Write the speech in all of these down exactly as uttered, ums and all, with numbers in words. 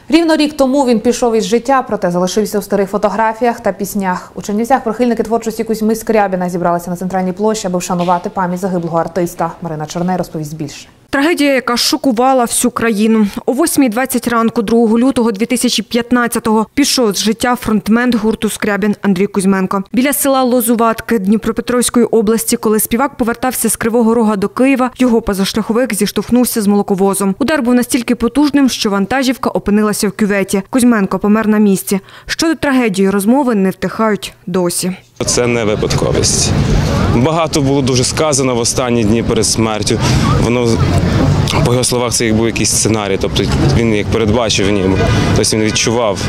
Рівно рік тому він пішов із життя, проте залишився у старих фотографіях та піснях. У Чернівцях прихильники творчості Кузьми Скрябіна зібралися на центральній площі, аби вшанувати пам'ять загиблого артиста. Марина Черней розповість більше. Трагедія, яка шокувала всю країну. О восьмій двадцять ранку другого лютого дві тисячі п'ятнадцятого пішов з життя фронтмен гурту «Скрябін» Андрій Кузьменко. Біля села Лозуватки Дніпропетровської області, коли співак повертався з Кривого Рога до Києва, його позашляховик зіштовхнувся з молоковозом. Удар був настільки потужним, що вантажівка опинилася в кюветі. Кузьменко помер на місці. Щодо трагедії, розмови не втихають досі. Це не випадковість. Багато було дуже сказано в останні дні перед смертю. Воно, по його словах, це як був якийсь сценарій, тобто він як передбачив в ньому, тобто він відчував.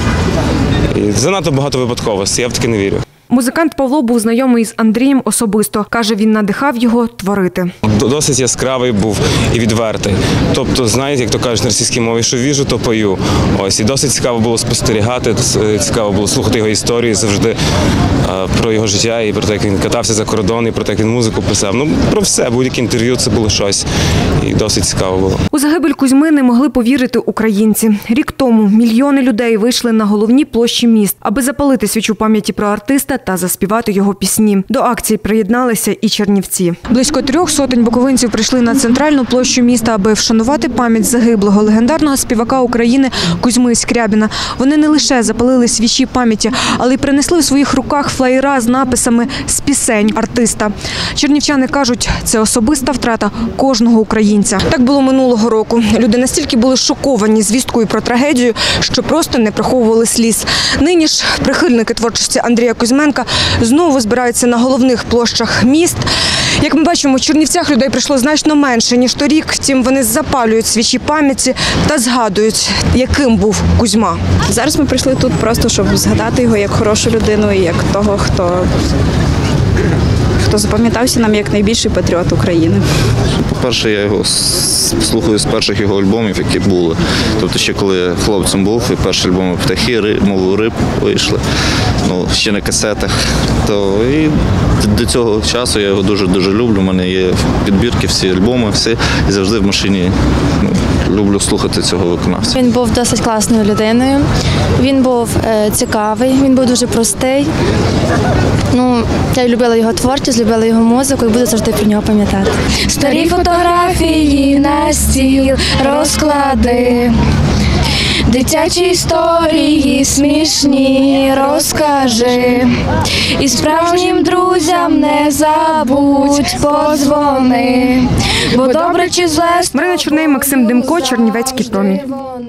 І занадто багато випадковостей, я в таке не вірю. Музикант Павло був знайомий з Андрієм особисто. Каже, він надихав його творити. Досить яскравий був і відвертий. Тобто, знаєте, як то кажуть на російській мові, що віжу, то пою. Ось, і досить цікаво було спостерігати, цікаво було слухати його історії завжди про його життя і про те, як він катався за кордон, і про те, як він музику писав. Ну, про все, будь-яке інтерв'ю, це було щось. І досить цікаво було. У загибель Кузьми не могли повірити українці. Рік тому мільйони людей вийшли на головні площі міст, аби запалити свічу пам'яті про артиста та заспівати його пісні. До акції приєдналися і чернівці. Близько трьох сотень буковинців прийшли на центральну площу міста, аби вшанувати пам'ять загиблого легендарного співака України Кузьми Скрябіна. Вони не лише запалили свічі пам'яті, але й принесли у своїх руках флаєра з написами з пісень артиста. Чернівчани кажуть, це особиста втрата кожного українця. Так було минулого року. Люди настільки були шоковані звісткою про трагедію, що просто не приховували сліз. Нині ж прихильники творчості Андрія Кузьменка знову збираються на головних площах міст. Як ми бачимо, в Чернівцях людей прийшло значно менше, ніж торік. Втім, вони запалюють свічі пам'яті та згадують, яким був Кузьма. Зараз ми прийшли тут просто, щоб згадати його як хорошу людину і як того, хто, хто запам'ятався нам як найбільший патріот України. По-перше, я його слухаю з перших його альбомів, які були. Тобто ще коли хлопцем був, і перші альбоми «Птахи», «Мову риб» вийшли, ну, ще на касетах. То і до цього часу я його дуже-дуже люблю. У мене є підбірки, всі альбоми, всі. І завжди в машині ну, люблю слухати цього виконавця. Він був досить класною людиною, він був е, цікавий, він був дуже простий. Ну, я любила його творчість, любила його музику і буду завжди про нього пам'ятати. Старі фотографії на стіл розклади, дитячі історії смішні розкажи, і справжнім друзям не забудь подзвони, бо добре чи зле. Марина Черней, Максим Демко, Чернівецький промінь.